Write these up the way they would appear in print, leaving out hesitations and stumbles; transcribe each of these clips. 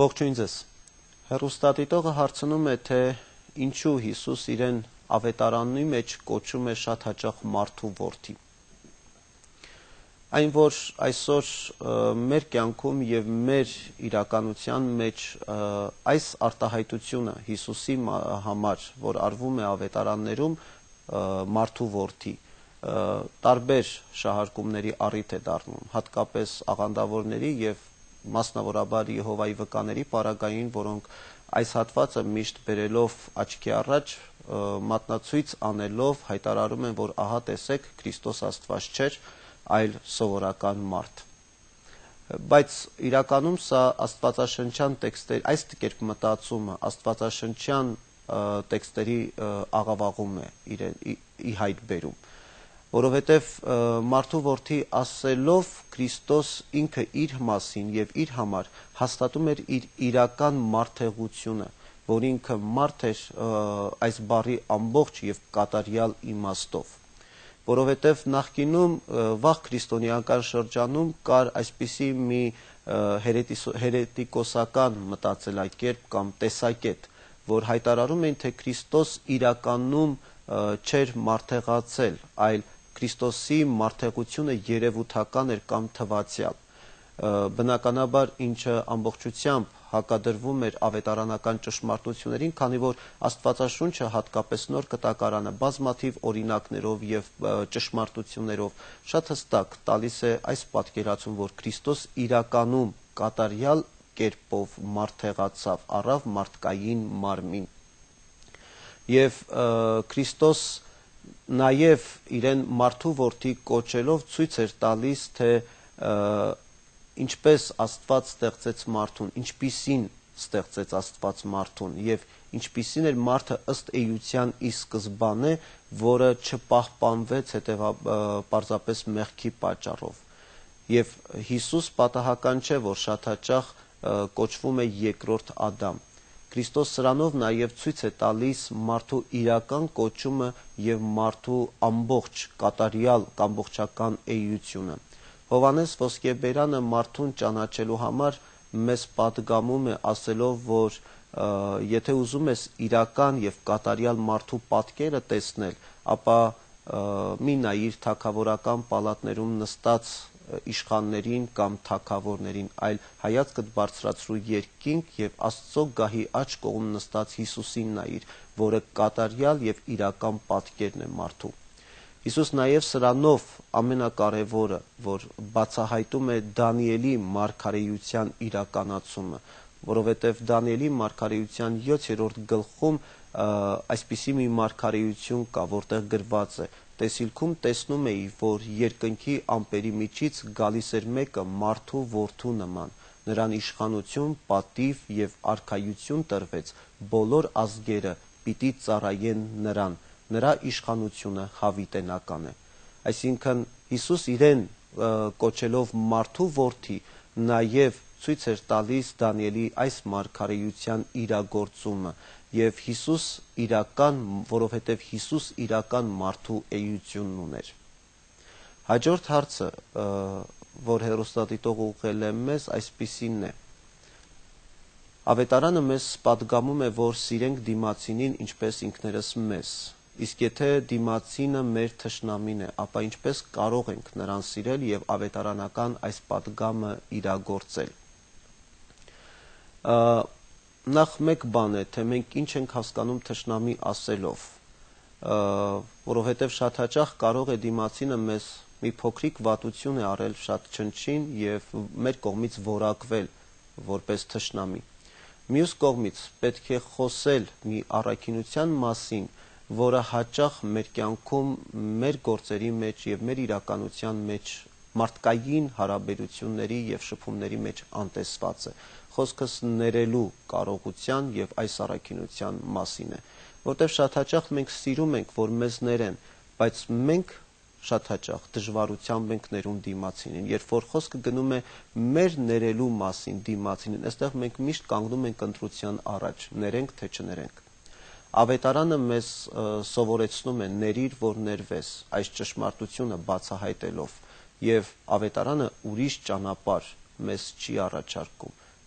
Ողջույն ձեզ։ Հեռուստադիտողը հարցնում է, թե ինչու Հիսուս իրեն ավետարանի մեջ կոչում է շատ հաճախ մարդու որդի։ Այն, որ այսօր մեր կյանքում եւ մեր իրականության մեջ այս արտահայտությունը Հիսուսի համար, որ արվում է ավետարաններում, մարդու որդի, տարբեր շահարկումների առիթ է դառնում, հատկապես աղանդավորների եւ մասնավորաբար Եհովայի վկաների պարագային, որոնք այս հատվածը միշտ բերելով աչքի առաջ, մատնացույց անելով հայտարարում են, որ ահա տեսեք, Քրիստոս Աստված չէր, այլ սովորական մարդ։ Բայց իրականում սա աստվածաշնչյան տեքստերի, այս կերպ մտածումը աստվածաշնչյան տեքստերի աղավաղում է ի հայտ բերում, որովհետև մարդու որդի ասելով Քրիստոս ինքը իր մասին եւ իր համար հաստատում էր իր իրական մարդեղությունը, որ ինքը մարդ էր այս բառի ամբողջ եւ կատարյալ իմաստով, որովհետև նախկինում վաղ քրիստոնեական շրջանում կար այսպիսի մի հերետիկոսական մտածելակերպ կամ տեսակետ, որ հայտարարում էին, թե Քրիստոս իրականում չէր մարդեղացել, այլ Քրիստոսի մարդեղությունը երևութական էր կամ թվացյալ, բնականաբար ինչը ամբողջությամբ հակադրվում էր ավետարանական ճշմարտություններին, քանի որ Աստվածաշունչը հատկապես Նոր Կտակարանը բազմաթիվ օրինակներով եւ ճշմարտություններով շատ հստակ տալիս է այս պատկերացում, որ Քրիստոս իրականում կատարյալ կերպով մարդեղացավ, առավ մարդկային մարմին, եւ Քրիստոս նաև իրեն մարդու որդի կոչելով ցույց էր տալիս, թե ինչպես Աստված ստեղծեց մարդուն, ինչպիսին ստեղծեց Աստված մարդուն եւ ինչպիսին էր մարդը ըստ էության ի սկզբանե, որը չպահպանվեց պարզապես մեղքի պատճառով։ Եվ Հիսուս պատահական չէ, որ շատ հաճախ կոչվում է երկրորդ Ադամ։ Քրիստոս սրանով նաև ցույց է տալիս մարդու իրական կոչումը եւ մարդու ամբողջ կատարյալ ամբողջական էությունը։ Հովհաննես Ոսկեբերանը մարդուն ճանաչելու համար մեզ պատգամում է ասելով, որ եթե ուզում ես իրական եւ կատարյալ մարդու պատկերը տեսնել, ապա մի նայիր թագավորական պալատներում նստած իշխաններին կամ թագավորներին, այլ հայացքդ բարձրացրու երկինք եւ Աստծո գահի աջ կողմ նստած Հիսուսին նայիր, որը կատարյալ եւ իրական պատկերն է մարդու։ Հիսուս նաեւ սրանով ամենակարևորը, որ բացահայտում է Դանիելի մարգարեության իրականացումը, որովհետեւ Դանիելի մարգարեության 7-րդ գլխում այսպիսի մի մարգարեություն կա, որտեղ գրված է. Տեսիլքում տեսնում էի, որ երկնքի ամպերի միջից գալիս էր մեկը մարդու որդու նման, նրան իշխանություն, պատիվ եւ արքայություն տրվեց, բոլոր ազգերը պիտի ծառայեն նրան, նրա իշխանությունը հավիտենական է։ Այսինքն Հիսուս իրեն կոչելով մարդու որդի նաեւ ցույց էր տալիս Դանիելի այս մարգարեության իրագործումը եւ Հիսուս իրական, որովհետեւ Հիսուս իրական մարդու էությունն ուներ։ Հաջորդ հարցը, որ հեռուստադիտողը ուղղել է մեզ, այսպիսին է. Ավետարանը մեզ պատգամում է, որ սիրենք դիմացինին ինչպես ինքներս մեզ, իսկ եթե դիմացինը մեր թշնամին է, ապա ինչպես կարող ենք նրան սիրել եւ ավետարանական այս պատգամը իրագործել։ Նախ մեկ բան է, թե մենք ինչ ենք հասկանում թշնամի ասելով, որովհետև շատ հաճախ կարող է դիմացինը մեզ մի փոքրիկ վատություն է արել շատ չնչին եւ մեր կողմից որակվել որպես թշնամի։ Մյուս կողմից պետք է խոսել մի առաքինության մասին, որը հաճախ մեր կյանքում, մեր գործերի մեջ եւ մեր իրականության մեջ մարդկային հարաբերությունների եւ շփումների մեջ անտեսված է։ Խոսքս ներելու կարողության եւ այս առաքինության մասին է, որտեղ շատ հաճախ մենք սիրում ենք, որ մեզ ներեն, բայց մենք շատ հաճախ դժվարությամբ ենք ներում դիմացինին, երբ որ խոսքը գնում է մեր ներելու մասին դիմացինին, այստեղ մենք միշտ կանգնում ենք ընտրության առաջ, ներենք թե չներենք։ Ավետարանը մեզ սովորեցնում է ներիր, որ ներվես, այս ճշմարտությունը բացահայտելով, եւ ավետարանը ուրիշ ճանապարհ մեզ չի առաջարկում։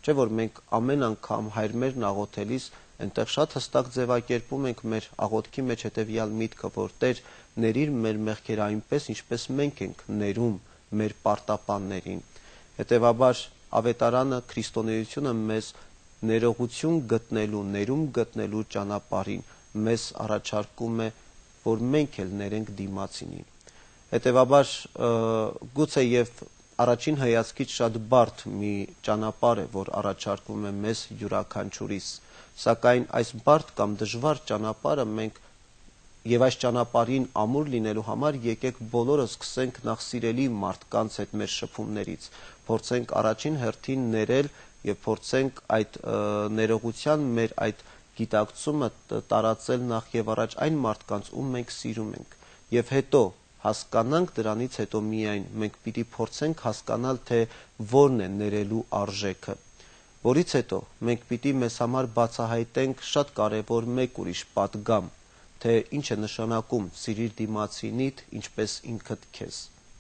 Չէ՞ որ մենք ամեն անգամ հայրմերն աղոթելիս այնտեղ շատ հստակ ձևակերպում ենք մեր աղոթքի մեջ հետևյալ միտքը, որ Տեր ներիր մեր մեղքերը այնպես, ինչպես մենք ենք ներում մեր պարտապաններին։ Հետևաբար ավետարանը, քրիստոնեությունը մեզ ներողություն գտնելու, ներում գտնելու ճանապարհին մեզ առաջարկում է, որ մենք էլ ներենք դիմացինին։ Հետևաբար գուցե եւ առաջին հայացքից շատ բարդ մի ճանապարհ է, որ առաջարկվում է մեզ յուրաքանչյուրիս, սակայն այս բարդ կամ դժվար ճանապարհը մենք եւ այս ճանապարհին ամուր լինելու համար եկեք բոլորս սկսենք նախ սիրելի մարդկանց հետ մեր շփումներից, փորձենք առաջին հերթին ներել եւ փորձենք այդ ներողության մեր այդ գիտակցումը տարածել նախ եւ առաջ այն մարդկանց, ում մենք սիրում ենք, եւ հետո հասկանանք դրանից հետո միայն մենք պիտի փորձենք հասկանալ, թե որն է ներելու արժեքը, որից հետո մենք պիտի մեզ համար բացահայտենք շատ կարևոր մեկ ուրիշ պատգամ, թե ինչ է նշանակում սիրիր դիմացինիդ ինչպես ինքդ քեզ։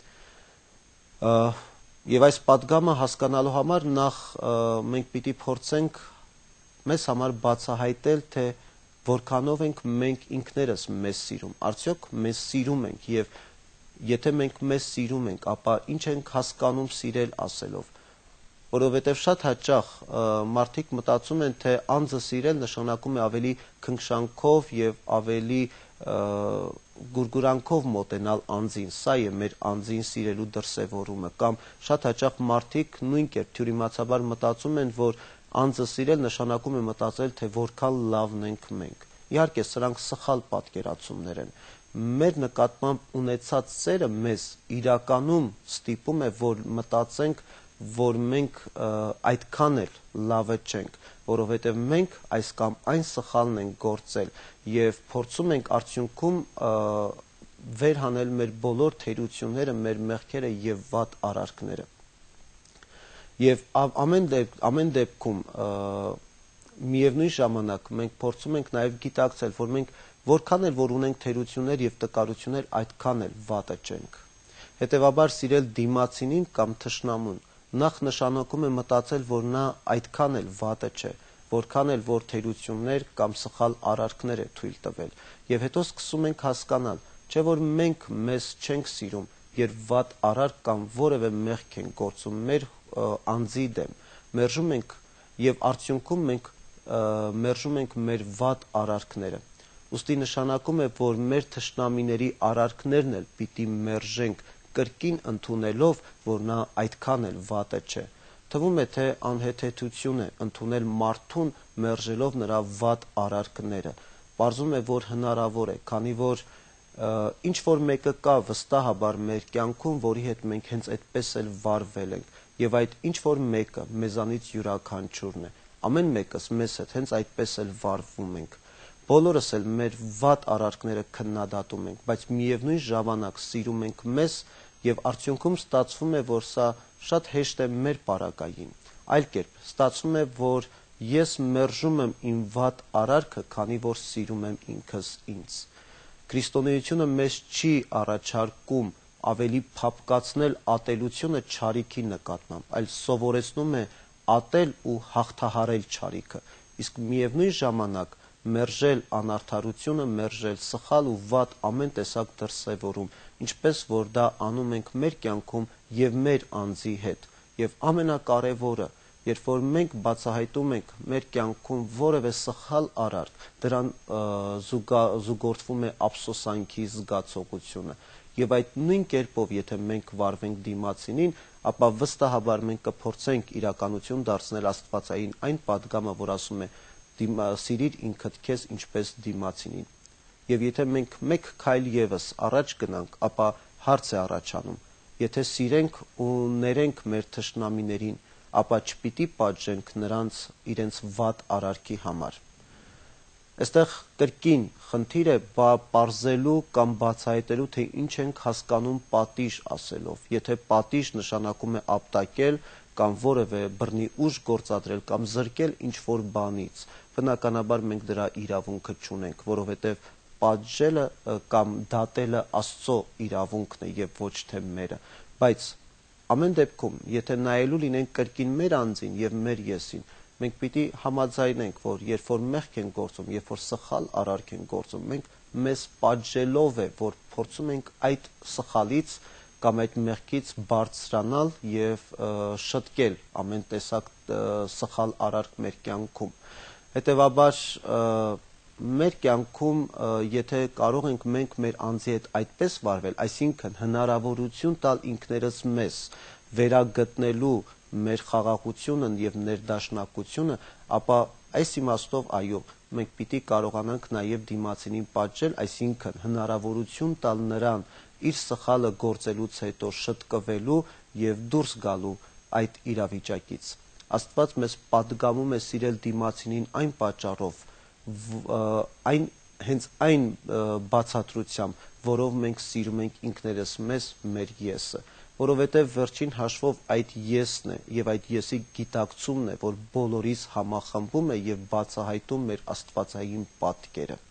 Եվ այս պատգամը հասկանալու համար նախ մենք պիտի փորձենք մեզ համար բացահայտել, թե որքանով ենք մենք ինքներս մեզ սիրում, արդյոք մեզ սիրում ենք եւ եթե մենք մեզ սիրում ենք, ապա ինչ ենք հասկանում սիրել ասելով, որովհետև շատ հաճախ մարդիկ մտածում են, թե անձը սիրել նշանակում է ավելի քնքշանքով եւ ավելի գուրգուրանքով մոտենալ անձին, սա է մեր անձին սիրելու դրսևորումը, կամ շատ հաճախ մարդիկ նույն կերպ թյուրիմացաբար մտածում են, որ անձը սիրել նշանակում է մտածել, թե որքան լավն ենք մենք։ Իհարկե, սրանք սխալ պատկերացումներ են։ Մեր նկատմամբ ունեցած սերը մեզ իրականում ստիպում է, որ մտածենք, որ մենք այդքան էլ լավը չենք, որովհետև մենք այս կամ այն սխալն ենք գործել եւ փորձում ենք արդյունքում վերհանել մեր բոլոր թերությունները, մեր մեղքերը եւ վատ արարքները։ Եվ ամեն դեպքում միևնույն ժամանակ մենք փորձում ենք նաեւ գիտակցել, որ մենք որքան էլ որ ունենք թերություններ եւ տկարություններ, այդքան էլ վատը չենք։ Հետևաբար սիրել դիմացինին կամ թշնամուն նախ նշանակում է մտածել, որ նա այդքան էլ վատը չէ, որքան էլ որ թերություններ կամ սխալ արարքներ է թույլ տվել։ Եվ հետո սկսում ենք հասկանալ, չէ՞ որ մենք մեզ չենք սիրում, երբ վատ արարք կամ որևէ մեղք ենք գործում մեր անձի դեմ, մերժում ենք եւ արդյունքում մենք մերժում ենք մեր վատ արարքները։ Ուստի նշանակում է, որ մեր թշնամիների արարքներն էլ պիտի մերժենք կրկին ընդունելով, որ նա այդքան էլ վատը չէ։ Թվում է, թե անհեթեթություն է ընդունել մարդուն մերժելով նրա վատ արարքները։ Պարզում է, որ հնարավոր է, քանի որ ինչ որ մեկը կա վստահաբար մեր կյանքում, որի հետ մենք հենց այդպես էլ վարվել ենք, եւ այդ ինչ որ մեկը մեզանից յուրաքանչյուրն է։ Ամեն մեկս մեզ հետ հենց այդպես էլ վարվում ենք։ Բոլորս էլ մեր վատ արարքները քննադատում ենք, բայց միևնույն ժամանակ սիրում ենք մեզ եւ արդյունքում ստացվում է, որ սա շատ հեշտ է մեր պարագային։ Այլ կերպ, ստացվում է, որ ես մերժում եմ իմ վատ արարքը, քանի որ սիրում եմ ինքս ինձ։ Քրիստոնեությունը մեզ չի առաջարկում ավելի փափկացնել ատելությունը չարիքի նկատմամբ, այլ սովորեցնում է ատել ու հաղթահարել չարիքը։ Իսկ միևնույն ժամանակ մերժել անարդարությունը, մերժել սխալ ու վատ ամեն տեսակ դրսևորում, ինչպես որ դա անում ենք մեր կյանքում եւ մեր անձի հետ։ Եվ ամենակարևորը, երբ որ մենք բացահայտում ենք մեր կյանքում որևէ սխալ արարք, դրան զուգորդվում է ափսոսանքի զգացողությունը։ Եվ այդ նույն կերպով, եթե մենք վարվենք դիմացինին, ապա վստահաբար մենք կփորձենք իրականություն դարձնել Աստվածային այն պատգամը, որ ասում է սիրիր ինքդ քեզ ինչպես դիմացինին։ Եվ եթե մենք մեկ քայլ եւս առաջ գնանք, ապա հարց է առաջանում. եթե սիրենք ու ներենք մեր թշնամիներին, ապա չպիտի պատժենք նրանց իրենց վատ արարքի համար։ Այստեղ կրկին խնդիր է պարզելու կամ բացահայտելու, թե ինչ ենք հասկանում պատիժ ասելով։ Եթե պատիժ նշանակում է ապտակել կամ որևէ բռնի ուժ գործադրել կամ զրկել ինչ-որ բանից, բնականաբար մենք դրա իրավունքը չունենք, որովհետև պատժելը կամ դատելը Աստծո իրավունքն է եւ ոչ թե մերը։ Բայց ամեն դեպքում, եթե նայելու լինենք կրկին մեր անձին եւ մեր եսին, մենք պիտի համաձայնենք, որ երբ որ մեղք են գործում, երբ որ սխալ արարք են գործում, մենք մեզ պատժելով է, որ փորձում ենք այդ սխալից կամ այդ մեղքից բարձրանալ եւ շտկել ամեն տեսակ սխալ արարք մեր կյանքում։ Հետևաբար մեր կյանքում եթե կարող ենք մենք մեր անձի հետ այդպես վարվել, այսինքն հնարավորություն տալ ինքներս մեզ վերագտնելու մեր խաղաղությունը եւ ներդաշնակությունը, ապա այս իմաստով այո, մենք պիտի կարողանանք նաեւ դիմացինին պատժել, այսինքն հնարավորություն տալ նրան իր սխալը գործելուց հետո շտկվելու եւ դուրս գալու այդ իրավիճակից։ Աստված մեզ պատգամում է սիրել դիմացինին այն պատճառով, հենց այն բացատրությամբ, որով մենք սիրում ենք ինքներս մեզ, մեր եսը, որովհետև վերջին հաշվով այդ եսն է եւ այդ եսի գիտակցումն է, որ բոլորիս համախմբում է եւ բացահայտում մեր աստվածային պատկերը։